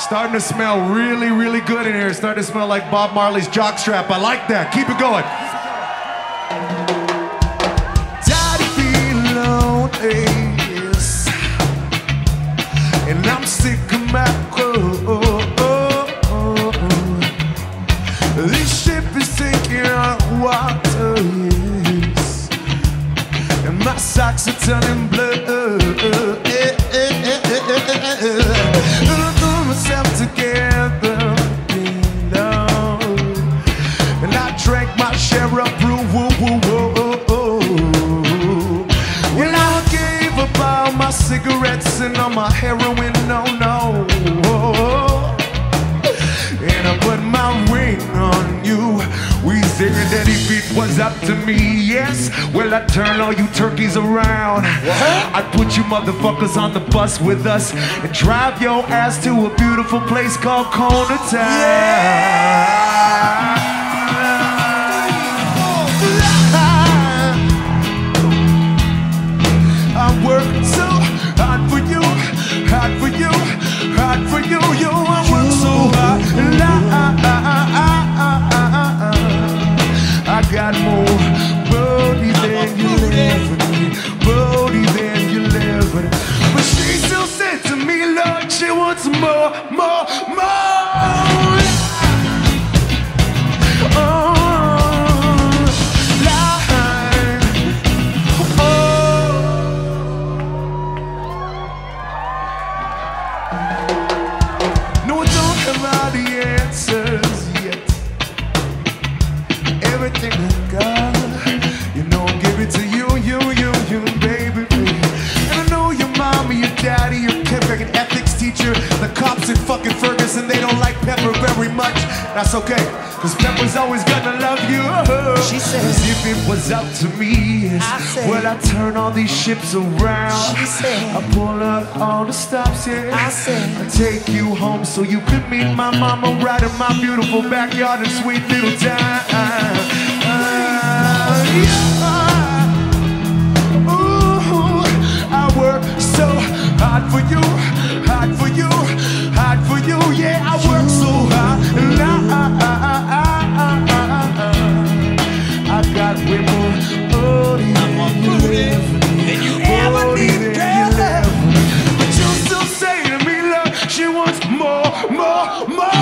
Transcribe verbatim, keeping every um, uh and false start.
Starting to smell really, really good in here. Starting to smell like Bob Marley's jockstrap. I like that. Keep it going. Daddy feel lonely, yes. And I'm sick of my cold. This ship is taking on water, yes. And my socks are turning blue. Myself together, you know, and I drank my share of brew. Woo, woo, woo, woo. Well, I gave up all my cigarettes and all my heroin, no, no. And I put my ring on you. We said that if it was up to me, yes, well, I'd turn all you turkeys around. I'd put you motherfuckers on the bus with us and drive your ass to a beautiful place called Kona Town. Yeah. I work so hard for you, hard for you, hard for you, you. I work so hard, and I, I got more booty than you ever need, booty than you ever need. But she still said to me, Lord, she wants more, more, more. Everything I got, you know, give it to you, you, you, you, baby, baby. And I know your mama, your daddy, your kindergarten ethics teacher, the cops in fucking Ferguson, they don't like Pepper very much. That's okay, cause Pepper's always gonna love you. She says, if it was up to me, I well, I turn all these ships around. She said, I pull out all the stops, yeah. I said, I take you home so you could meet my mama right in my beautiful backyard in sweet little town. Ooh, I work so hard for you, hard for you, hard for you. Yeah, I work so hard, and I, I, I, I got way more booty than you ever need, girl. But you still say to me, love, she wants more, more, more.